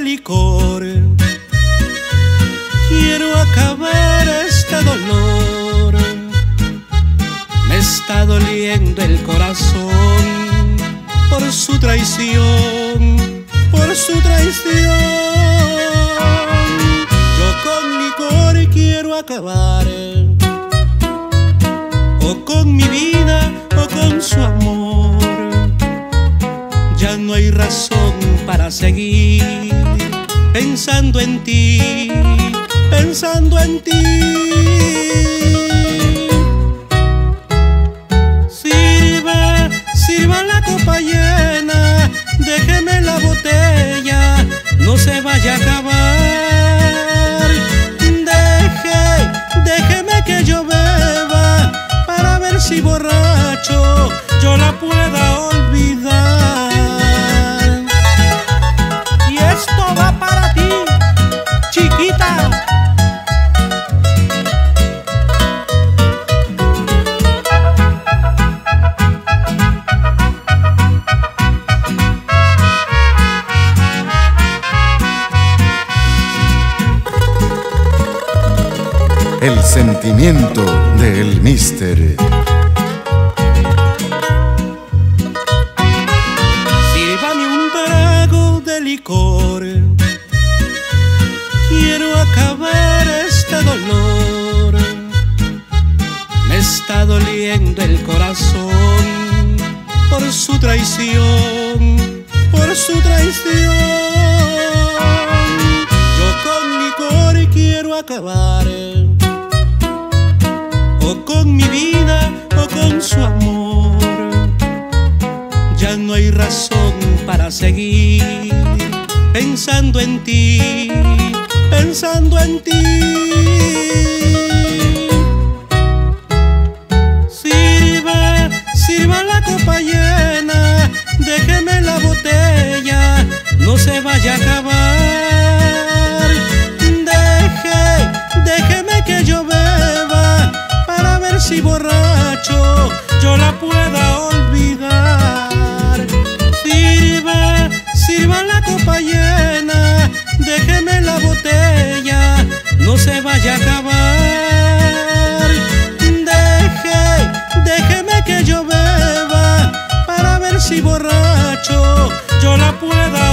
licor. Quiero acabar este dolor. Me está doliendo el corazón por su traición, por su traición. Yo con licor quiero acabar, o con mi vida o con su amor. Ya no hay razón para seguir pensando en ti, pensando en ti. Sirva, sirva la copa llena, déjeme la botella, no se vaya a acabar. Déjeme que yo beba para ver si borracho yo la pueda olvidar. Y esto va para ti, chiquita. El sentimiento del Mister. Sírvame un trago de licor. Quiero acabar este dolor. Me está doliendo el corazón por su traición, por su traición. Yo con licor quiero acabar, o con mi vida o con su amor. Ya no hay razón para seguir pensando en ti, pensando en ti. Sirva, sirva la copa llena, déjeme la botella, no se vaya a acabar. Déjeme que yo beba para ver si borracho yo la pueda olvidar. Sirva, sirva la copa llena, déjeme la botella, no se vaya a acabar. Déjeme que yo beba para ver si borracho yo la pueda